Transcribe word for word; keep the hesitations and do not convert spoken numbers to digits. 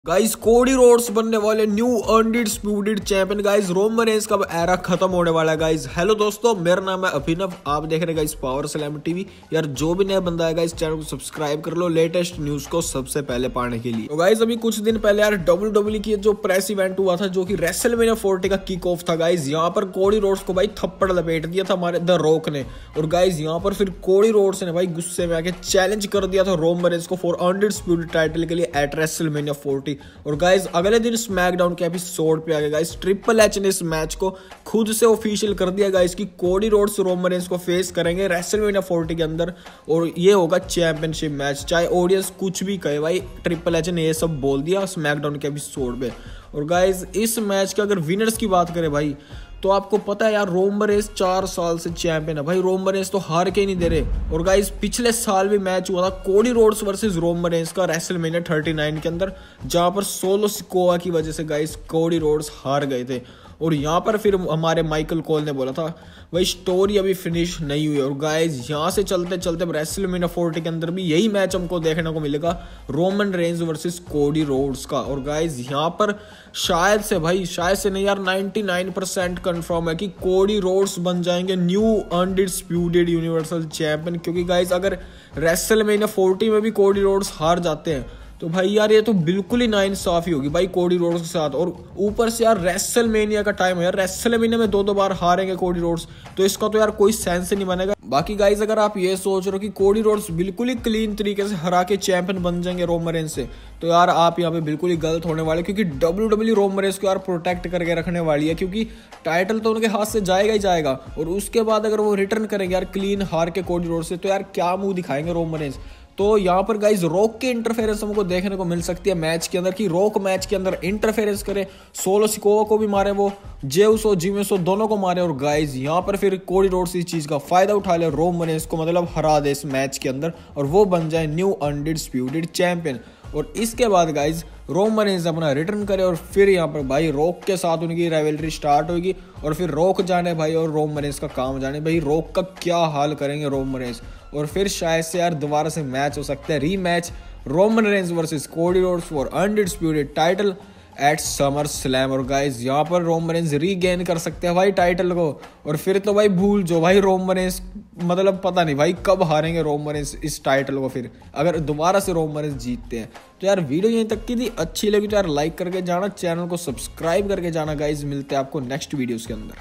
Guys कोडी Rhodes बनने वाले new undisputed champion. Guys Roman Reigns का एरा खत्म होने वाला है। गाइस हेलो दोस्तों, मेरा नाम है अभिनव, आप देख रहे हैं गाइस पावर स्लैम टीवी। यार जो भी नया बंदा है गाइस चैनल को सब्सक्राइब कर लो लेटेस्ट न्यूज को सबसे पहले पाने के लिए। तो गाइस अभी कुछ दिन पहले यार डब्ल्यू डब्ल्यू की जो प्रेस इवेंट हुआ था जो कि रेसलमेनिया फोर्टी का किक ऑफ था। गाइस यहाँ पर कोडी रोड्स को भाई थप्पड़ लपेट दिया था हमारे द रॉक ने। और गाइस यहाँ पर फिर कोडी रोड्स ने भाई गुस्से में आके चैलेंज कर दिया था रोमन रेंज को फॉर अनडिस्प्यूटेड टाइटल के लिए एट रेसलमेनिया फोर्टी। और गाइस अगले दिन स्मैकडाउन के एपिसोड पे आ गया गाइस ट्रिपल एच ने इस मैच को खुद से ऑफिशियल कर दिया गाइस कि कोडी रोड्स रोमन रेंज को फेस करेंगे रेसलमेनिया फोर्टी के अंदर और ये होगा चैंपियनशिप मैच। चाहे ऑडियंस कुछ भी कहे, भाई ट्रिपल एच ने ये सब बोल दिया स्मैकडाउन के एपिसोड पे। और गाइस इस मैच के अगर विनर्स की बात करें भाई तो आपको पता है यार रोमन रेंज चार साल से चैंपियन है भाई। रोमन रेंज तो हार के ही नहीं दे रहे। और गाइस पिछले साल भी मैच हुआ था Cody Rhodes versus Roman Reigns का रेसलमेनिया थर्टी नाइन के अंदर, जहां पर सोलो सिकोवा की वजह से गाइस कोडी रोड्स हार गए थे। और यहाँ पर फिर हमारे माइकल कोल ने बोला था भाई स्टोरी अभी फिनिश नहीं हुई। और गाइस यहाँ से चलते चलते रेसलमेनिया फोर्टी के अंदर भी यही मैच हमको देखने को मिलेगा Roman Reigns versus Cody Rhodes का। और गाइस यहाँ पर शायद से भाई शायद से नहीं यार निन्यानवे परसेंट कंफर्म है कि कोडी रोड्स बन जाएंगे न्यू अनडिस्प्यूटेड यूनिवर्सल चैंपियन। क्योंकि गाइस अगर रेसलमेनिया फोर्टी में भी कोडी रोड्स हार जाते हैं तो भाई यार ये तो बिल्कुल ही नाइंसाफी होगी भाई कोडी रोड्स के साथ। और ऊपर से यार रेसलमेनिया का टाइम है यार, रेसलमेनिया में दो दो बार हारेंगे कोडी रोड्स, तो इसका तो यार कोई सेंस ही नहीं बनेगा। बाकी गाइस अगर आप ये सोच रहे हो कि कोडी रोड्स बिल्कुल ही क्लीन तरीके से हरा के चैंपियन बन जाएंगे रोमन रेंज से, तो यार आप यहाँ पे बिल्कुल ही गलत होने वाले। क्योंकि डब्ल्यू डब्ल्यू रोमन रेंज को यार प्रोटेक्ट करके रखने वाली है, क्योंकि टाइटल तो उनके हाथ से जाएगा ही जाएगा। और उसके बाद अगर वो रिटर्न करेंगे यार क्लीन हार के कोडी रोड्स से, तो यार क्या मुंह दिखाएंगे रोमन रेंज। तो यहाँ पर गाइज रॉक के इंटरफेरेंस हमको देखने को मिल सकती है मैच के अंदर, कि रॉक मैच के अंदर इंटरफेरेंस करे, सोलो सिकोवा को भी मारे, वो जेउसो जिमेसो दोनों को मारे। और गाइज यहाँ पर फिर कोडी रोड्स इस चीज का फायदा उठा ले, रोमन रेंज को मतलब हरा दे इस मैच के अंदर और वो बन जाए न्यू अनडिस्प्यूटेड चैंपियन। और इसके बाद गाइज रोमन रेंज अपना रिटर्न करे और फिर यहाँ पर भाई रॉक के साथ उनकी राइवलरी स्टार्ट होगी। और फिर रॉक जाने भाई और रोमन रेंज का काम जाने भाई, रॉक का क्या हाल करेंगे रोमन रेंज। और फिर शायद से यार दोबारा से मैच हो सकता है, rematch Roman Reigns versus Cody Rhodes for undisputed title at SummerSlam. और गाइज यहाँ पर रोमन रेंज रीगेन कर सकते हैं भाई टाइटल को। और फिर तो भाई भूल जो भाई रोमन रेंज मतलब पता नहीं भाई कब हारेंगे रोमन रेंज इस टाइटल को, फिर अगर दोबारा से रोमन रेंज जीतते हैं। तो यार वीडियो यहीं तक की थी, अच्छी लगी तो यार लाइक करके जाना, चैनल को सब्सक्राइब करके जाना। गाइज मिलते हैं आपको नेक्स्ट वीडियोस के अंदर।